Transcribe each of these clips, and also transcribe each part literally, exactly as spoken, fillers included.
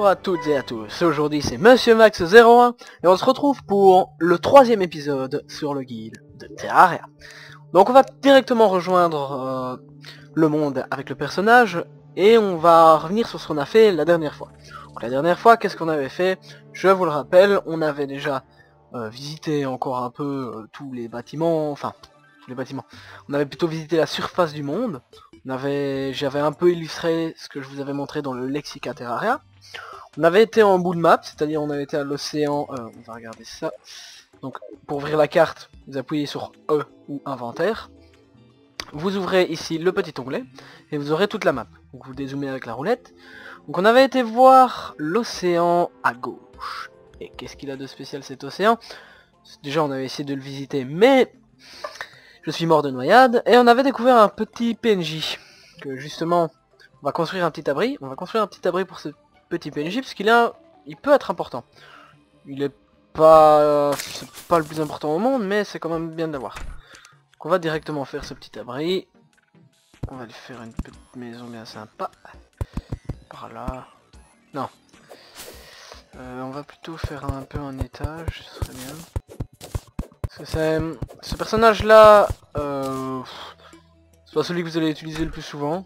Bonjour à toutes et à tous, aujourd'hui c'est Monsieur Max zéro un et on se retrouve pour le troisième épisode sur le guide de Terraria. Donc on va directement rejoindre euh, le monde avec le personnage et on va revenir sur ce qu'on a fait la dernière fois. Donc la dernière fois, qu'est-ce qu'on avait fait? Je vous le rappelle, on avait déjà euh, visité encore un peu euh, tous les bâtiments, enfin tous les bâtiments. On avait plutôt visité la surface du monde. On avait, j'avais un peu illustré ce que je vous avais montré dans le Lexica Terraria. On avait été en bout de map, c'est-à-dire on avait été à l'océan, euh, on va regarder ça. Donc pour ouvrir la carte, vous appuyez sur E ou inventaire. Vous ouvrez ici le petit onglet et vous aurez toute la map. Donc vous dézoomez avec la roulette. Donc on avait été voir l'océan à gauche. Et qu'est-ce qu'il a de spécial cet océan? Déjà on avait essayé de le visiter mais je suis mort de noyade et on avait découvert un petit P N J. Que justement on va construire un petit abri. On va construire un petit abri pour ce petit P N J parce qu'il a, il peut être important. Il est pas, euh, c'est pas le plus important au monde mais c'est quand même bien de l'avoir. Donc on va directement faire ce petit abri. On va lui faire une petite maison bien sympa. Par là. Non. Euh, on va plutôt faire un peu un étage, ce serait bien. Parce que c'est... Ce personnage là, euh, c'est pas celui que vous allez utiliser le plus souvent.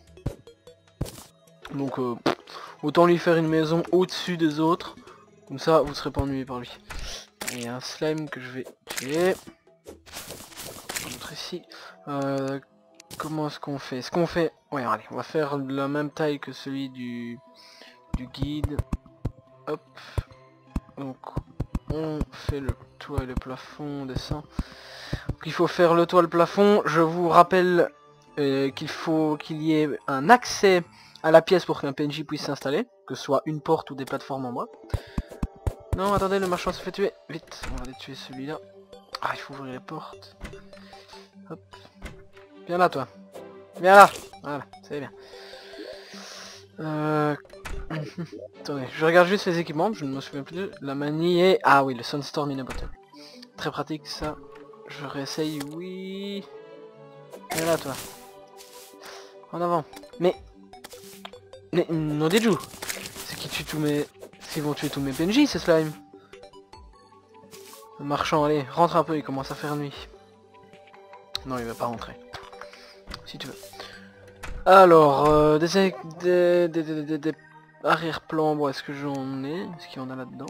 Donc euh, autant lui faire une maison au-dessus des autres. Comme ça vous serez pas ennuyé par lui. Il y a un slime que je vais tuer. On va montrer ici. Euh, comment est-ce qu'on fait? Est-ce qu'on fait... Ouais allez, on va faire la même taille que celui du, du guide. Hop. Donc on fait le toit et le plafond, on descend. Donc, il faut faire le toit et le plafond. Je vous rappelle euh, qu'il faut qu'il y ait un accès à la pièce pour qu'un P N J puisse s'installer. Que ce soit une porte ou des plateformes en bois. Non attendez, le marchand se fait tuer. Vite, on va aller tuer celui-là. Ah il faut ouvrir les portes. Hop. Viens là toi. Viens là. Voilà, c'est bien. Euh... Attendez, je regarde juste les équipements, je ne me souviens plus de la manie et... Ah oui, le Sunstorm in a Bottle. Très pratique ça. Je réessaye, oui. Viens là toi. En avant. Mais... Mais non des joues. C'est qui tue tous mes... Ils vont tuer tous mes P N J, ces slime. Le marchand, allez, rentre un peu, il commence à faire nuit. Non, il va pas rentrer. Si tu veux. Alors, euh, des, des, des, des, des, des arrière-plans, bon, est-ce que j'en ai? Est-ce qu'il y en a là-dedans?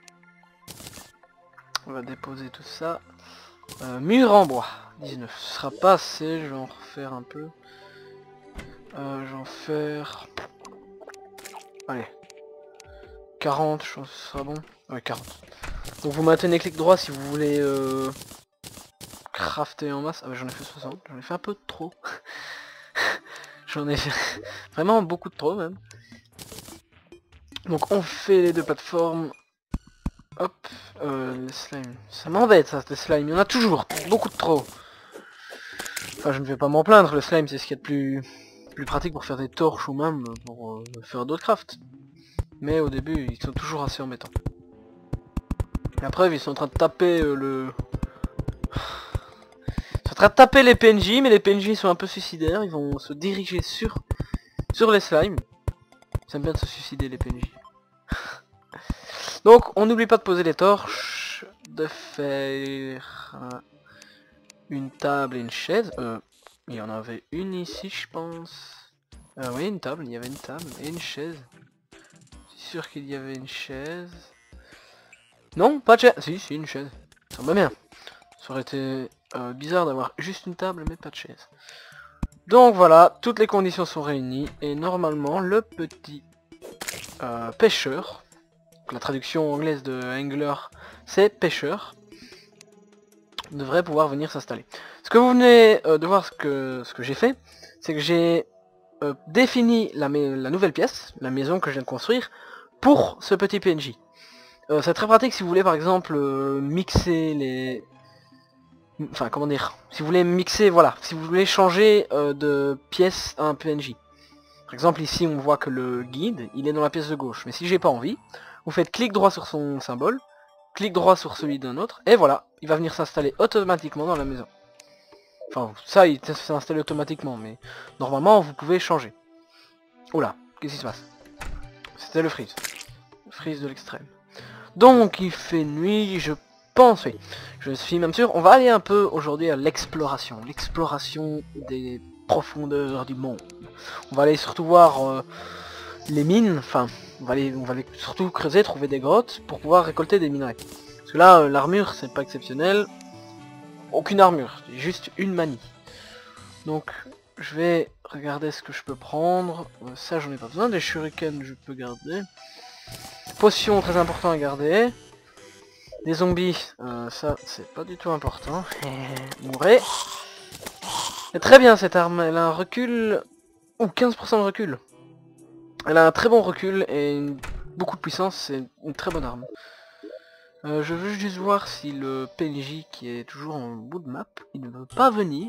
On va déposer tout ça. Euh, mur en bois, dix-neuf. Ce sera pas assez, je vais en refaire un peu. Euh, je vais en faire... Allez. quarante, je pense que ce sera bon. Ouais, quarante. Donc vous maintenez clic droit si vous voulez euh, crafter en masse. Ah bah j'en ai fait soixante, j'en ai fait un peu trop. J'en ai fait vraiment beaucoup de trop même. Donc on fait les deux plateformes. Hop, euh, les slimes. Ça m'embête ça, ces slimes, il y en a toujours, beaucoup de trop. Enfin je ne vais pas m'en plaindre, le slime c'est ce qu'il y a de plus, plus pratique pour faire des torches ou même pour euh, faire d'autres crafts. Mais au début ils sont toujours assez embêtants. La preuve, ils sont en train de taper euh, le... Ils sont en train de taper les P N J, mais les P N J sont un peu suicidaires, ils vont se diriger sur sur les slimes. Ils aiment bien de se suicider les P N J. Donc on n'oublie pas de poser les torches, de faire euh, une table et une chaise. Euh, il y en avait une ici je pense. Euh, oui une table, il y avait une table et une chaise. Je suis sûr qu'il y avait une chaise. Non, pas de chaise. Si, si, une chaise. Ça me va bien. Ça aurait été euh, bizarre d'avoir juste une table mais pas de chaise. Donc voilà, toutes les conditions sont réunies et normalement le petit euh, pêcheur, la traduction anglaise de angler c'est pêcheur, devrait pouvoir venir s'installer. Ce que vous venez euh, de voir, ce que, ce que j'ai fait, c'est que j'ai euh, défini la, la nouvelle pièce, la maison que je viens de construire, pour ce petit P N J. Euh, c'est très pratique si vous voulez par exemple euh, mixer les... Enfin comment dire, si vous voulez mixer, voilà, si vous voulez changer euh, de pièce à un P N J. Par exemple ici on voit que le guide, il est dans la pièce de gauche, mais si j'ai pas envie, vous faites clic droit sur son symbole, clic droit sur celui d'un autre, et voilà, il va venir s'installer automatiquement dans la maison. Enfin ça il s'installe automatiquement, mais normalement vous pouvez changer. Oula, qu'est-ce qui se passe? C'était le freeze. freeze de l'extrême. Donc il fait nuit, je pense, oui. Je suis même sûr. On va aller un peu aujourd'hui à l'exploration. L'exploration des profondeurs du monde. On va aller surtout voir euh, les mines, enfin, on va aller, on va aller surtout creuser, trouver des grottes pour pouvoir récolter des minerais. Parce que là, euh, l'armure, c'est pas exceptionnel. Aucune armure, juste une manie. Donc, je vais regarder ce que je peux prendre. Euh, ça, j'en ai pas besoin. Des shurikens, je peux garder. Potions, très important à garder. Des zombies, euh, ça, c'est pas du tout important. Mourrez. C'est très bien cette arme, elle a un recul... Ou quinze pour cent de recul. Elle a un très bon recul et une... beaucoup de puissance, c'est une très bonne arme. Euh, je veux juste voir si le P N J qui est toujours en bout de map, il ne veut pas venir.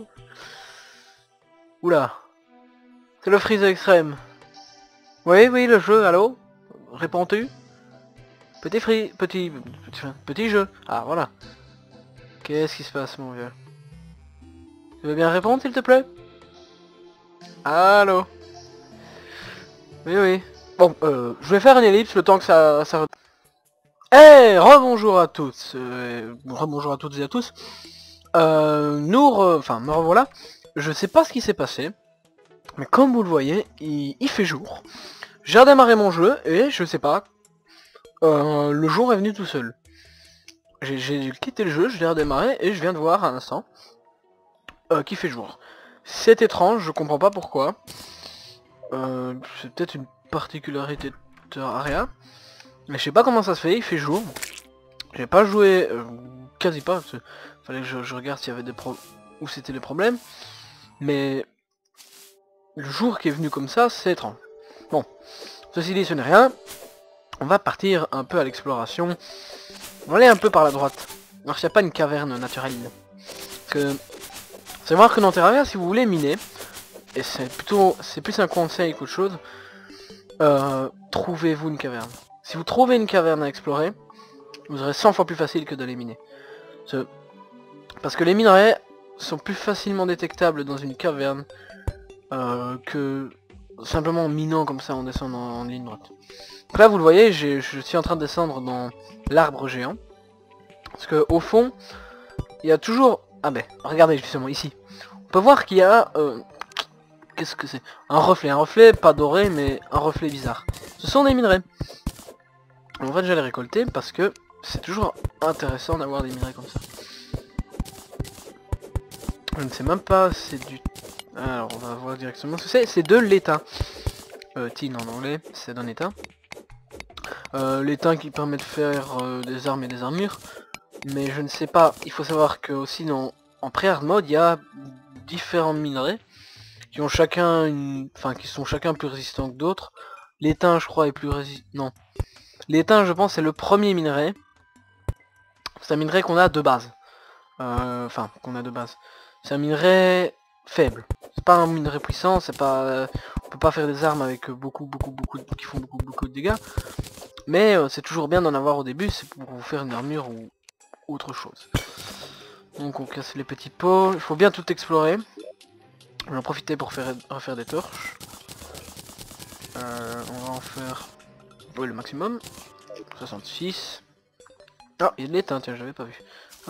Oula. C'est le freeze extrême. Oui, oui, le jeu, allô? Réponds-tu? Petit free... Petit... Petit, petit jeu. Ah, voilà. Qu'est-ce qui se passe, mon vieux? Tu veux bien répondre, s'il te plaît? Allô? Oui, oui. Bon, euh, je vais faire une ellipse le temps que ça... ça... Eh, hey, rebonjour à tous. Euh, rebonjour à toutes et à tous. Euh, nous, re... enfin, me revoilà. Je sais pas ce qui s'est passé. Mais comme vous le voyez, il, il fait jour. J'ai redémarré mon jeu et je sais pas. Euh, le jour est venu tout seul. J'ai quitté le jeu, je l'ai redémarré et je viens de voir à l'instant euh, qu'il fait jour. C'est étrange, je comprends pas pourquoi. Euh, c'est peut-être une particularité de Terraria. Mais je sais pas comment ça se fait, il fait jour. J'ai pas joué, euh, quasi pas, parce que fallait que je, je regarde s'il y avait des pro où c'était les problèmes. Mais le jour qui est venu comme ça, c'est étrange. Bon, ceci dit, ce n'est rien. On va partir un peu à l'exploration. On va aller un peu par la droite. Alors s'il n'y a pas une caverne naturelle. Parce que c'est voir que dans Terraria, si vous voulez miner, et c'est plutôt c'est plus un conseil qu'autre chose, euh, trouvez-vous une caverne. Si vous trouvez une caverne à explorer, vous aurez cent fois plus facile que d'aller miner. Parce que, parce que les minerais sont plus facilement détectables dans une caverne euh, que simplement en minant comme ça en descendant en, en ligne droite. Donc là vous le voyez, je suis en train de descendre dans l'arbre géant. Parce que au fond, il y a toujours... Ah ben, regardez justement ici. On peut voir qu'il y a... Euh... Qu'est-ce que c'est? Un reflet, un reflet pas doré mais un reflet bizarre. Ce sont des minerais. En fait je vais les récolter parce que c'est toujours intéressant d'avoir des minerais comme ça. Je ne sais même pas c'est du... Alors on va voir directement ce que c'est. C'est de l'étain. Euh, tin en anglais, c'est d'un étain. Euh, l'étain qui permet de faire euh, des armes et des armures. Mais je ne sais pas, il faut savoir que aussi dans, en pré-hard mode, il y a différents minerais qui ont chacun une... Enfin, qui sont chacun plus résistants que d'autres. L'étain, je crois, est plus résistant... Non. L'étain, je pense, c'est le premier minerai. C'est un minerai qu'on a de base. Euh, Enfin, qu'on a de base. C'est un minerai faible. C'est pas un minerai puissant, c'est pas... Euh, on peut pas faire des armes avec beaucoup, beaucoup, beaucoup... qui font beaucoup, beaucoup de dégâts. Mais euh, c'est toujours bien d'en avoir au début, c'est pour vous faire une armure ou autre chose. Donc on casse les petits pots, il faut bien tout explorer. On va en profiter pour faire refaire des torches. Euh, on va en faire oui, le maximum. soixante-six. Ah, il y a de l'étain, tiens, j'avais pas vu. Hop.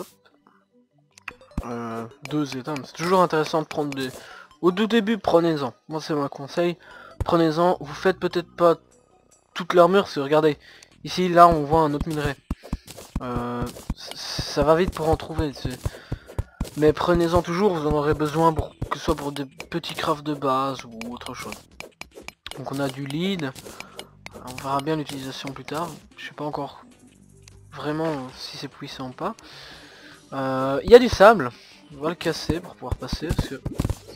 Euh, deux étains, c'est toujours intéressant de prendre des... Au tout début, prenez-en. Moi c'est mon conseil. Prenez-en, vous faites peut-être pas toute l'armure, si regardez. Ici, là, on voit un autre minerai. Euh, ça va vite pour en trouver. Mais prenez-en toujours, vous en aurez besoin pour que ce soit pour des petits crafts de base ou autre chose. Donc on a du lead. On verra bien l'utilisation plus tard. Je sais pas encore vraiment si c'est puissant ou pas. Euh, Il y a du sable. On va le casser pour pouvoir passer parce que...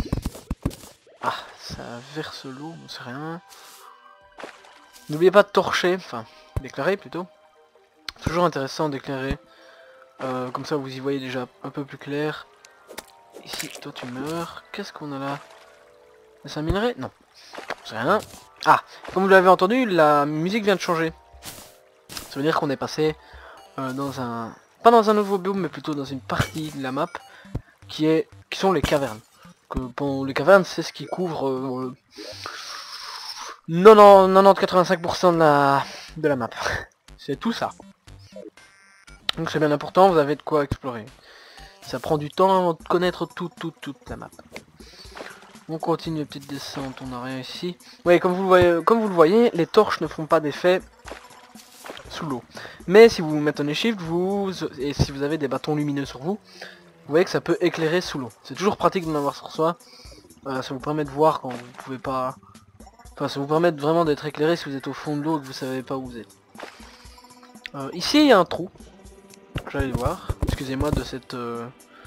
Ah, ça verse l'eau, c'est rien. N'oubliez pas de torcher, enfin d'éclairer plutôt. Toujours intéressant d'éclairer. Euh, comme ça vous y voyez déjà un peu plus clair. Ici, toi tu meurs. Qu'est-ce qu'on a là? C'est un minerai? Non. C'est rien. Ah, comme vous l'avez entendu, la musique vient de changer. Ça veut dire qu'on est passé euh, dans un... Pas dans un nouveau biome, mais plutôt dans une partie de la map qui est qui sont les cavernes. Que, bon, les cavernes, c'est ce qui couvre euh, quatre-vingt-quinze pour cent de la, de la map. C'est tout ça. Donc c'est bien important, vous avez de quoi explorer. Ça prend du temps avant de connaître tout, tout, toute la map. On continue, petite descente, on n'a rien ici. Oui, comme vous le voyez, comme vous le voyez, les torches ne font pas d'effet sous l'eau. Mais si vous maintenez shift, vous et si vous avez des bâtons lumineux sur vous, vous voyez que ça peut éclairer sous l'eau. C'est toujours pratique d'en avoir sur soi. Euh, ça vous permet de voir quand vous pouvez pas. Enfin, ça vous permet vraiment d'être éclairé si vous êtes au fond de l'eau et que vous savez pas où vous êtes. Euh, ici, il y a un trou. J'allais le voir. Excusez-moi de cette. Euh...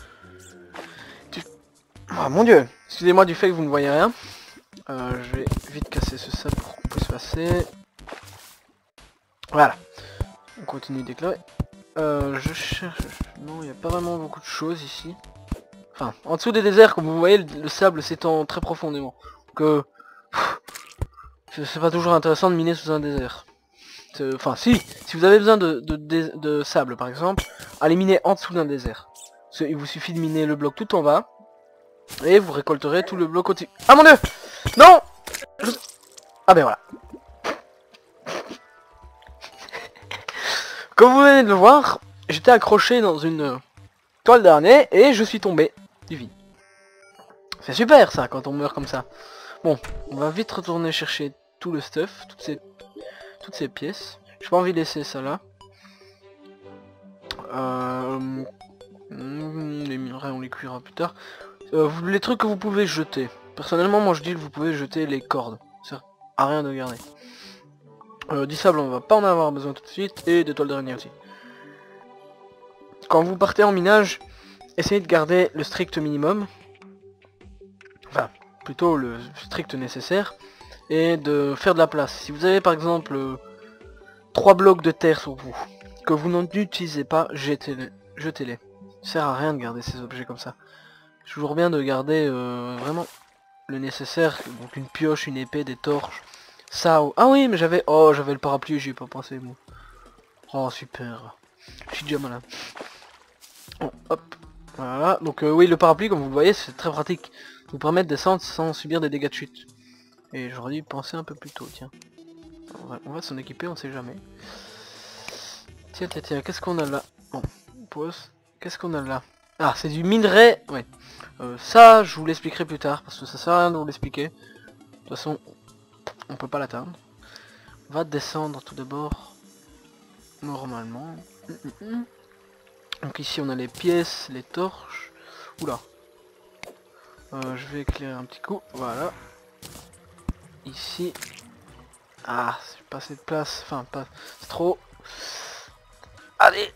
Oh mon dieu! Excusez-moi du fait que vous ne voyez rien. Euh, je vais vite casser ce sable pour qu'on puisse passer. Voilà. On continue d'éclairer. Euh, je cherche... Non, il n'y a pas vraiment beaucoup de choses ici. Enfin, en dessous des déserts, comme vous voyez, le, le sable s'étend très profondément. Donc, euh, c'est pas toujours intéressant de miner sous un désert. Enfin, si, si vous avez besoin de, de, de, de sable, par exemple, allez miner en dessous d'un désert. Il vous suffit de miner le bloc tout en bas. Et vous récolterez tout le bloc au-dessus. Ah mon dieu! Non! Je... Ah ben voilà. Comme vous venez de le voir, j'étais accroché dans une toile d'araignée et je suis tombé du vide. C'est super ça quand on meurt comme ça. Bon, on va vite retourner chercher tout le stuff, toutes ces, toutes ces pièces. J'ai pas envie de laisser ça là. Euh... Les minerais on les cuira plus tard. Euh, les trucs que vous pouvez jeter. Personnellement moi je dis que vous pouvez jeter les cordes. Ça sert à rien de garder. Euh, du sable on va pas en avoir besoin tout de suite. Et des toiles d'araignée aussi. Quand vous partez en minage, essayez de garder le strict minimum. Enfin, plutôt le strict nécessaire. Et de faire de la place. Si vous avez par exemple euh, trois blocs de terre sur vous, que vous n'utilisez pas, jetez-les. Jetez-les. Ça sert à rien de garder ces objets comme ça. C'est toujours bien de garder euh, vraiment le nécessaire. Donc une pioche, une épée, des torches. Ça, oh. Ah oui, mais j'avais... Oh, j'avais le parapluie, j'y ai pas pensé, moi. Oh, super. Je suis déjà malin. Bon, hop. Voilà. Donc euh, oui, le parapluie, comme vous le voyez, c'est très pratique. Ça vous permet de descendre sans subir des dégâts de chute. Et j'aurais dû penser un peu plus tôt, tiens. On va, on va s'en équiper, on sait jamais. Tiens, tiens, tiens, qu'est-ce qu'on a là? Bon, pause. Qu'est-ce qu'on a là? Ah, c'est du minerai, ouais. Euh, ça, je vous l'expliquerai plus tard, parce que ça sert à rien de vous l'expliquer. De toute façon, on peut pas l'atteindre. On va descendre tout d'abord, normalement. Donc ici, on a les pièces, les torches. Oula. Euh, je vais éclairer un petit coup, voilà. Ici. Ah, c'est pas assez de place, enfin, pas... c'est trop... Allez.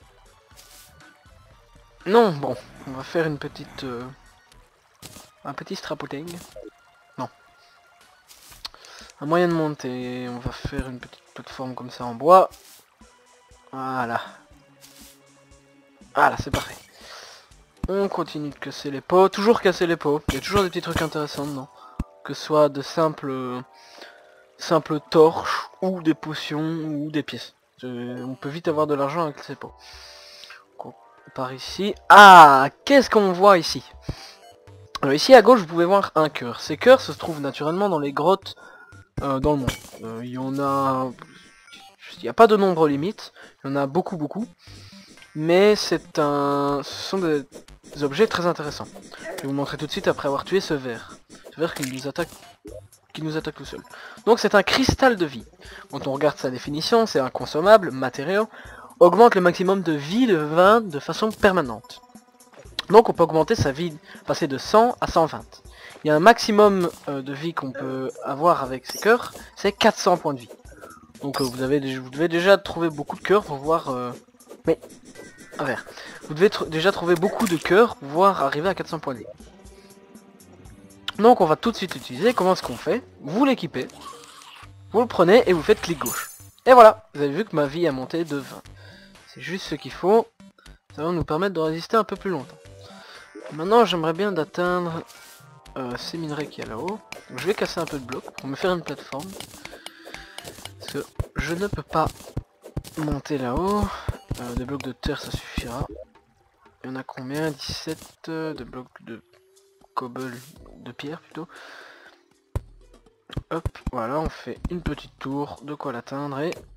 Non, bon, on va faire une petite... Euh, un petit strapoting. Non. Un moyen de monter, on va faire une petite plateforme comme ça en bois. Voilà. Voilà, c'est parfait. On continue de casser les pots, toujours casser les pots. Il y a toujours des petits trucs intéressants dedans. Que ce soit de simples... simples torches, ou des potions, ou des pièces. On peut vite avoir de l'argent avec ces pots. Par ici. Ah, qu'est-ce qu'on voit ici? Alors ici à gauche vous pouvez voir un cœur. Ces cœurs se trouvent naturellement dans les grottes euh, dans le monde. Euh, il y en a... Il n'y a pas de nombre limite. Il y en a beaucoup beaucoup. Mais c'est un... ce sont des... des objets très intéressants. Je vais vous montrer tout de suite après avoir tué ce ver. Ce ver qui nous attaque qui nous attaque tout seul. Donc c'est un cristal de vie. Quand on regarde sa définition, c'est un consommable, matériau, augmente le maximum de vie de vingt de façon permanente. Donc on peut augmenter sa vie, passer de cent à cent vingt. Il y a un maximum euh, de vie qu'on peut avoir avec ces cœurs, c'est quatre cents points de vie. Donc euh, vous, avez, vous devez déjà trouver beaucoup de cœurs pour voir... Euh... Mais... Un verre. Vous devez déjà trouver beaucoup de cœurs pour pouvoir arriver à quatre cents points de vie. Donc on va tout de suite utiliser. Comment est-ce qu'on fait? Vous l'équipez, vous le prenez et vous faites clic gauche. Et voilà, vous avez vu que ma vie a monté de vingt. C'est juste ce qu'il faut. Ça va nous permettre de résister un peu plus longtemps. Maintenant j'aimerais bien d'atteindre euh, ces minerais qu'il y a là-haut. Je vais casser un peu de blocs pour me faire une plateforme. Parce que je ne peux pas monter là-haut. Euh, des blocs de terre ça suffira. Il y en a combien? dix-sept euh, de blocs de cobble, de pierre plutôt. Hop, voilà, on fait une petite tour, de quoi l'atteindre et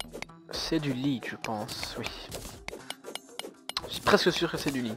C'est du lead, je pense, oui. Je suis presque sûr que c'est du lead.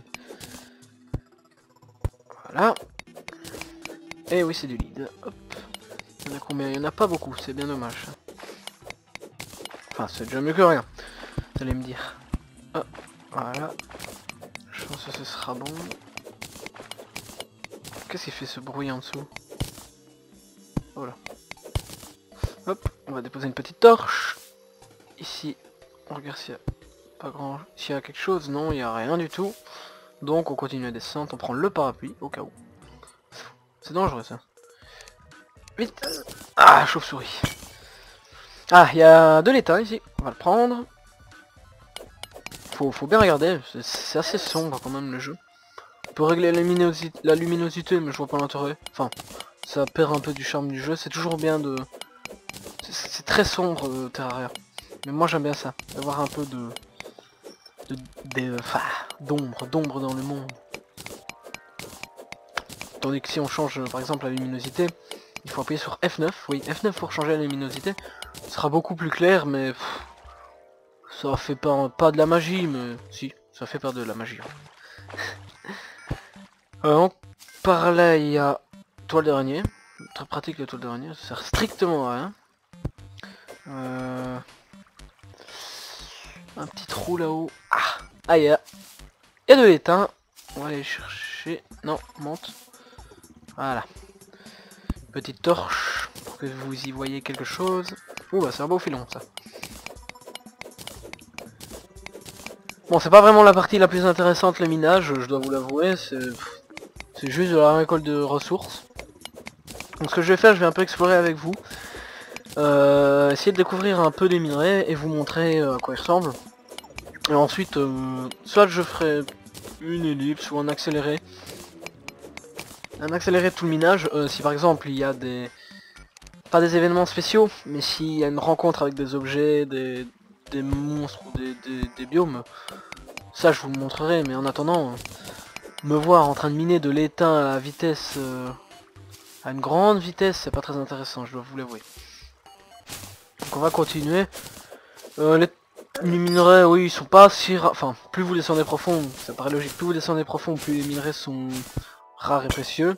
Voilà. Et oui, c'est du lead. Hop. Il y en a combien? Il y en a pas beaucoup, c'est bien dommage. Enfin, c'est déjà mieux que rien, vous allez me dire. Ah, voilà. Je pense que ce sera bon. Qu'est-ce qui fait ce bruit en dessous? Voilà. Hop, on va déposer une petite torche. Ici, on regarde s'il y a pas grand... S'il y a quelque chose, non, il n'y a rien du tout. Donc on continue la descente, on prend le parapluie, au cas où. C'est dangereux ça. Vite. Ah, chauve-souris. Ah, il y a de l'étain ici, on va le prendre. Faut, faut bien regarder, c'est assez sombre quand même le jeu. On peut régler la luminosité, la luminosité mais je vois pas l'intérêt. Enfin, ça perd un peu du charme du jeu, c'est toujours bien de... C'est très sombre euh, Terraria. Mais moi j'aime bien ça, d'avoir un peu de... de, de enfin, d'ombre, d'ombre dans le monde. Tandis que si on change par exemple la luminosité, il faut appuyer sur F neuf, oui F neuf pour changer la luminosité. Ce sera beaucoup plus clair mais... Pff, ça fait pas, pas de la magie mais... Si, ça fait pas de la magie. euh, par là il y a toile d'araignée. Très pratique la toile d'araignée, ça sert strictement à rien. Euh... Un petit trou là-haut. Ah, ah, il y a... il y a de l'étain. On va aller chercher. Non, monte. Voilà. Petite torche pour que vous y voyez quelque chose. Ouh, bah c'est un beau filon ça. Bon, c'est pas vraiment la partie la plus intéressante, le minage, je dois vous l'avouer. C'est juste de la récolte de ressources. Donc ce que je vais faire, je vais un peu explorer avec vous. Euh, essayer de découvrir un peu les minerais et vous montrer euh, à quoi ils ressemblent. Et ensuite, euh, soit je ferai une ellipse ou un accéléré. Un accéléré de tout le minage, euh, si par exemple il y a des... pas des événements spéciaux, mais s'il y a une rencontre avec des objets, des, des monstres ou des, des, des biomes, ça je vous le montrerai, mais en attendant, euh, me voir en train de miner de l'étain à la vitesse... Euh, à une grande vitesse, c'est pas très intéressant, je dois vous l'avouer. Donc on va continuer. Euh, les... les minerais, oui, ils sont pas si rares. Enfin, plus vous descendez profond, ça paraît logique, plus vous descendez profond, plus les minerais sont rares et précieux.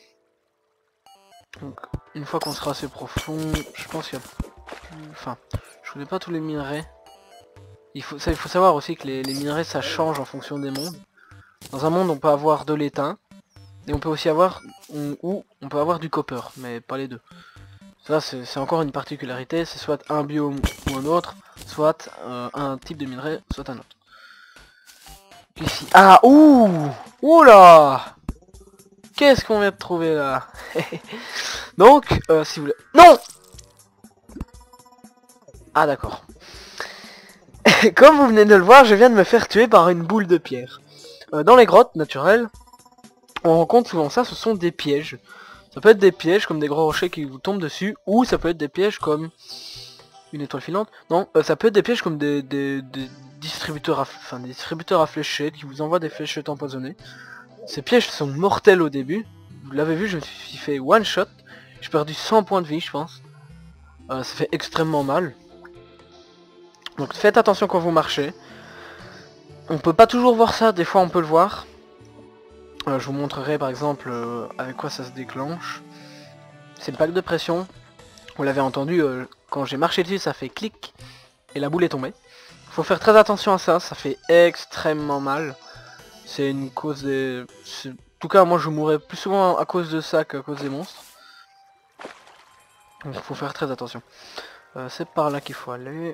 Donc, une fois qu'on sera assez profond, je pense qu'il y a plus... Enfin, je connais pas tous les minerais. Il faut, ça, il faut savoir aussi que les, les minerais, ça change en fonction des mondes. Dans un monde, on peut avoir de l'étain. Et on peut aussi avoir... On, ou on peut avoir du copper, mais pas les deux. Ça, c'est encore une particularité, c'est soit un biome ou un autre, soit euh, un type de minerai, soit un autre. Ici. Ah, ouh ouh là qu'est-ce qu'on vient de trouver là? Donc, euh, si vous voulez... Non. Ah d'accord. Comme vous venez de le voir, je viens de me faire tuer par une boule de pierre. Euh, dans les grottes naturelles, on rencontre souvent ça, ce sont des pièges. Ça peut être des pièges comme des gros rochers qui vous tombent dessus, ou ça peut être des pièges comme une étoile filante. Non, euh, ça peut être des pièges comme des, des, des distributeurs, à, enfin des distributeurs à fléchettes qui vous envoient des fléchettes empoisonnées. Ces pièges sont mortels au début. Vous l'avez vu, je me suis fait one shot. J'ai perdu cent points de vie, je pense. Euh, ça fait extrêmement mal. Donc faites attention quand vous marchez. On peut pas toujours voir ça, des fois on peut le voir. Euh, je vous montrerai par exemple euh, avec quoi ça se déclenche. C'est le pack de pression. Vous l'avez entendu, euh, quand j'ai marché dessus ça fait clic et la boule est tombée. Faut faire très attention à ça, ça fait extrêmement mal. C'est une cause des... En tout cas moi je mourrais plus souvent à cause de ça qu'à cause des monstres. Donc faut faire très attention. Euh, C'est par là qu'il faut aller.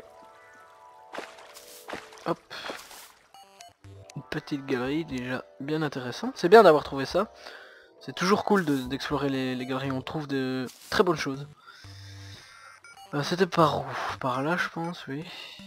Hop. Une petite galerie déjà bien intéressante. C'est bien d'avoir trouvé ça. C'est toujours cool d'explorer de, les, les galeries, on trouve de très bonnes choses. Euh, C'était par où? Par là je pense, oui.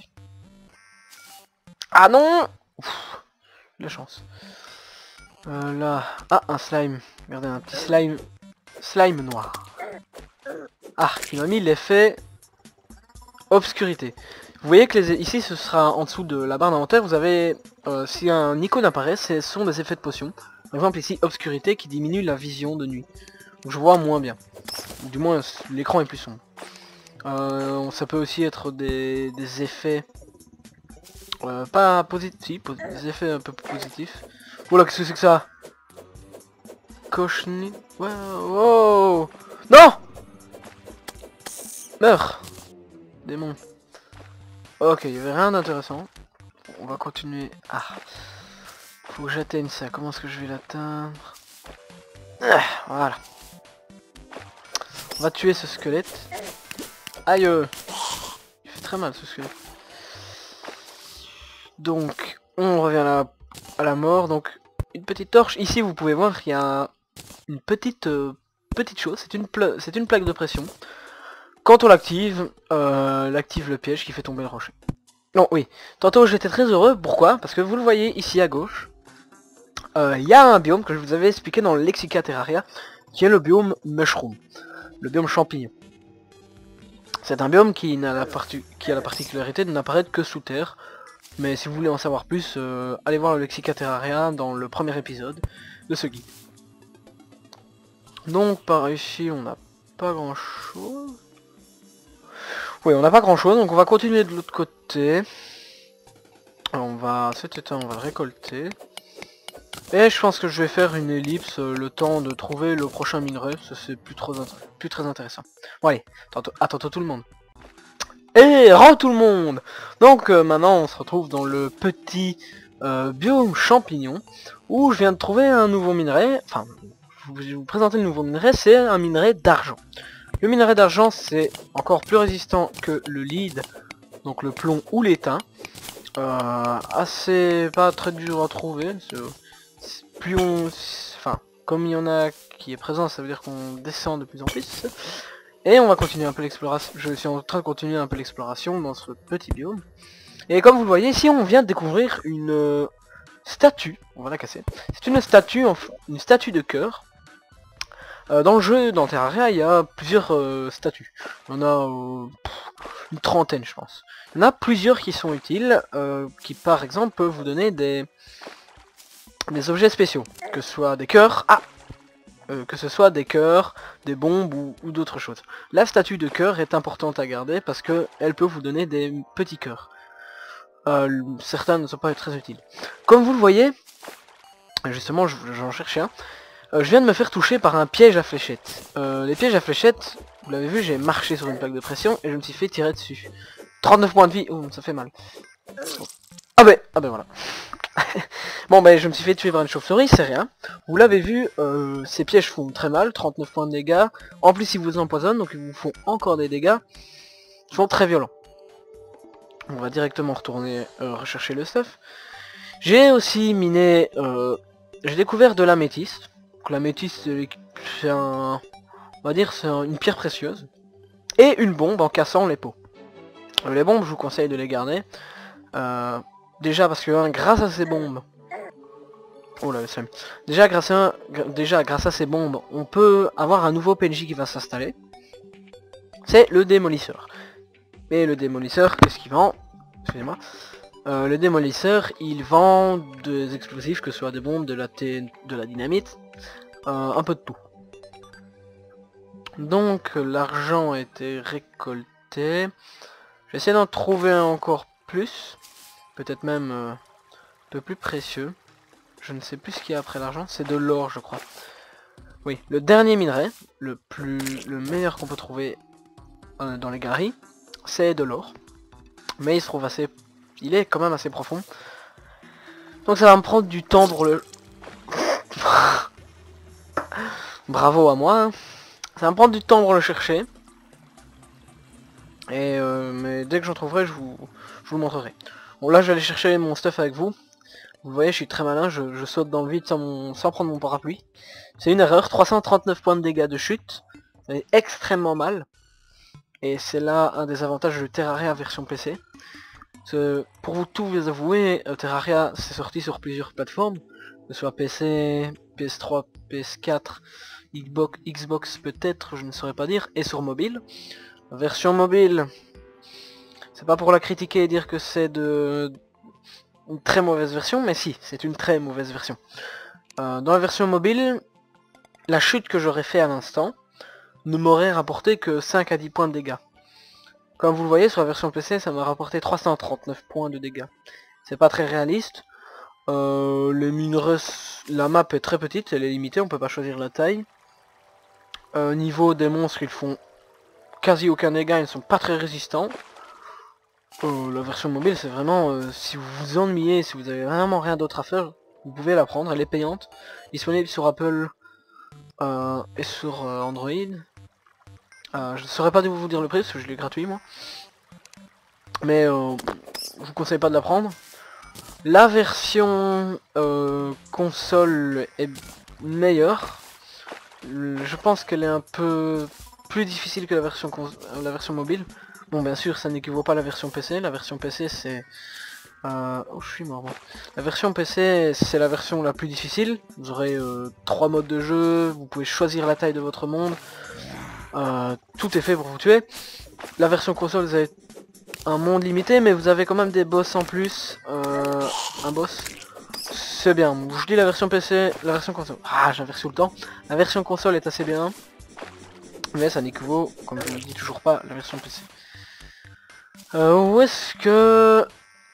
Ah non. Ouf, la chance. Euh, là... Ah, un slime. Regardez, un petit slime. Slime noir. Ah, il m'a mis l'effet obscurité. Vous voyez que les... ici ce sera en dessous de la barre d'inventaire, vous avez... Euh, si un icône apparaît, ce sont des effets de potion. Par exemple ici, obscurité qui diminue la vision de nuit. Donc je vois moins bien. Du moins l'écran est plus sombre. Euh, ça peut aussi être des, des effets euh, pas positifs, des effets un peu positifs. Oula, qu'est-ce que c'est que ça? Cochonne. Ouais, wow. Non. Meurs. Démon. Ok, il y avait rien d'intéressant. On va continuer. Ah. Faut que j'atteigne ça. Comment est-ce que je vais l'atteindre? Ah, voilà. On va tuer ce squelette. Aïe. Il fait très mal ce squelette. Donc, on revient à la, à la mort. Donc, une petite torche. Ici, vous pouvez voir qu'il y a une petite euh, petite chose. C'est une, c'est une plaque de pression. Quand on l'active, euh, l'active le piège qui fait tomber le rocher. Non, oui. Tantôt, j'étais très heureux. Pourquoi? Parce que vous le voyez ici à gauche. Il euh, y a un biome que je vous avais expliqué dans le Lexica Terraria, qui est le biome Mushroom. Le biome champignon. C'est un biome qui, a la, qui a la particularité de n'apparaître que sous terre. Mais si vous voulez en savoir plus, euh, allez voir le Lexica Terraria dans le premier épisode de ce guide. Donc par ici on n'a pas grand chose. Oui, on n'a pas grand chose, donc on va continuer de l'autre côté. Alors, on va, cet état on va le récolter. Et je pense que je vais faire une ellipse, euh, le temps de trouver le prochain minerai, ça c'est plus, trop plus très intéressant. Bon allez, tantôt, à tantôt tout le monde. Et rend tout le monde. Donc euh, maintenant on se retrouve dans le petit euh, biome champignon, où je viens de trouver un nouveau minerai, enfin, je vais vous présenter le nouveau minerai, c'est un minerai d'argent. Le minerai d'argent c'est encore plus résistant que le lead, donc le plomb ou l'étain. Euh, assez pas très dur à trouver. Plus on, enfin, comme il y en a qui est présent, ça veut dire qu'on descend de plus en plus. Et on va continuer un peu l'exploration. Je suis en train de continuer un peu l'exploration dans ce petit biome. Et comme vous le voyez, ici on vient de découvrir une euh, statue. On va la casser. C'est une statue, une statue de cœur. Euh, dans le jeu, dans Terraria, il y a plusieurs euh, statues. Il y en a euh, pff, une trentaine, je pense. Il y en a plusieurs qui sont utiles, euh, qui par exemple peuvent vous donner des, des objets spéciaux, que ce soit des cœurs, ah, euh, que ce soit des cœurs, des bombes ou, ou d'autres choses. La statue de cœur est importante à garder parce que elle peut vous donner des petits cœurs. Euh, certains ne sont pas très utiles. Comme vous le voyez, justement, j'en cherchais un. Euh, je viens de me faire toucher par un piège à fléchettes. Euh, les pièges à fléchettes, vous l'avez vu, j'ai marché sur une plaque de pression et je me suis fait tirer dessus. trente-neuf points de vie, oh ça fait mal. Ah ben, ah ben voilà. Bon ben je me suis fait tuer par une chauve-souris, c'est rien. Vous l'avez vu, euh, ces pièges font très mal, trente-neuf points de dégâts. En plus ils vous empoisonnent, donc ils vous font encore des dégâts. Ils sont très violents. On va directement retourner euh, rechercher le stuff. J'ai aussi miné, euh, j'ai découvert de l'améthyste. L'améthyste c'est un, on va dire c'est un, une pierre précieuse. Et une bombe en cassant les pots. Euh, les bombes je vous conseille de les garder. Euh, déjà parce que hein, grâce à ces bombes, oh là, déjà grâce à déjà grâce à ces bombes, on peut avoir un nouveau P N J qui va s'installer. C'est le démolisseur. Et le démolisseur, qu'est-ce qu'il vend? Excusez-moi. Euh, le démolisseur, il vend des explosifs, que ce soit des bombes, de la T, de la dynamite, euh, un peu de tout. Donc l'argent a été récolté. J'essaie d'en trouver encore plus, peut-être même euh, un peu plus précieux. Je ne sais plus ce qu'il y a après l'argent, c'est de l'or je crois. Oui, le dernier minerai, le plus, le meilleur qu'on peut trouver euh, dans les galeries, c'est de l'or. Mais il se trouve assez, il est quand même assez profond. Donc ça va me prendre du temps pour le... Bravo à moi. Hein. Ça va me prendre du temps pour le chercher. Et euh, mais dès que j'en trouverai, je vous, je vous le montrerai. Bon là, je vais aller chercher mon stuff avec vous. Vous voyez, je suis très malin, je, je saute dans le vide sans, mon, sans prendre mon parapluie. C'est une erreur, trois cent trente-neuf points de dégâts de chute. C'est extrêmement mal. Et c'est là un des avantages de Terraria version P C. Pour vous tout vous avouer, Terraria c'est sorti sur plusieurs plateformes. Que ce soit P C, P S trois, P S quatre, Xbox, Xbox peut-être, je ne saurais pas dire, et sur mobile. La version mobile, c'est pas pour la critiquer et dire que c'est de... une très mauvaise version, mais si, c'est une très mauvaise version. Euh, dans la version mobile, la chute que j'aurais fait à l'instant ne m'aurait rapporté que cinq à dix points de dégâts. Comme vous le voyez sur la version P C, ça m'a rapporté trois cent trente-neuf points de dégâts. C'est pas très réaliste. Euh, les minerais, la map est très petite, elle est limitée, on peut pas choisir la taille. Euh, niveau des monstres, ils font quasi aucun dégât, ils sont pas très résistants. Euh, la version mobile, c'est vraiment, euh, si vous vous ennuyez, si vous avez vraiment rien d'autre à faire, vous pouvez la prendre, elle est payante. Disponible sur Apple euh, et sur euh, Android. Euh, je ne saurais pas de vous dire le prix, parce que je l'ai gratuit moi. Mais euh, je vous conseille pas de la prendre. La version euh, console est meilleure. Je pense qu'elle est un peu plus difficile que la version, la version mobile. Bon, bien sûr, ça n'équivaut pas à la version P C. La version P C, c'est... Euh... Oh, je suis mort, moi. La version P C, c'est la version la plus difficile. Vous aurez euh, trois modes de jeu. Vous pouvez choisir la taille de votre monde. Euh, tout est fait pour vous tuer. La version console, vous avez un monde limité, mais vous avez quand même des boss en plus. Euh, un boss. C'est bien. Je dis la version P C, la version console. Ah, j'inverse tout le temps. La version console est assez bien. Mais ça n'équivaut, comme je ne dis toujours pas, la version P C. Euh, où est-ce que...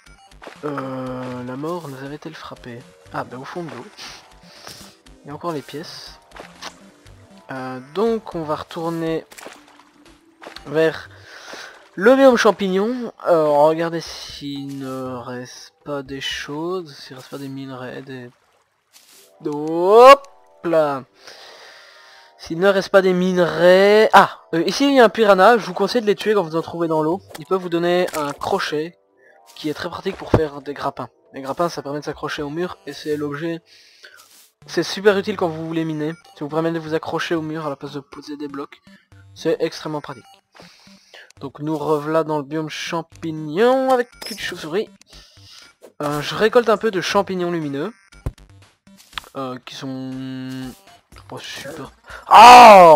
Euh, la mort nous avait-elle frappé? Ah, bah au fond de l'eau. Il y a encore les pièces. Euh, donc on va retourner vers le biome champignon. Euh, regardez s'il ne reste pas des choses, s'il ne reste pas des minerais, des... Hop là. S'il ne reste pas des minerais... Ah, euh, ici il y a un piranha, je vous conseille de les tuer quand vous en trouvez dans l'eau. Ils peuvent vous donner un crochet qui est très pratique pour faire des grappins. Les grappins, ça permet de s'accrocher au mur et c'est l'objet... C'est super utile quand vous voulez miner. Ça vous permet de vous accrocher au mur à la place de poser des blocs. C'est extrêmement pratique. Donc nous revoilà dans le biome champignon avec une chauve-souris. Euh, je récolte un peu de champignons lumineux. Euh, qui sont... pas super... Oh,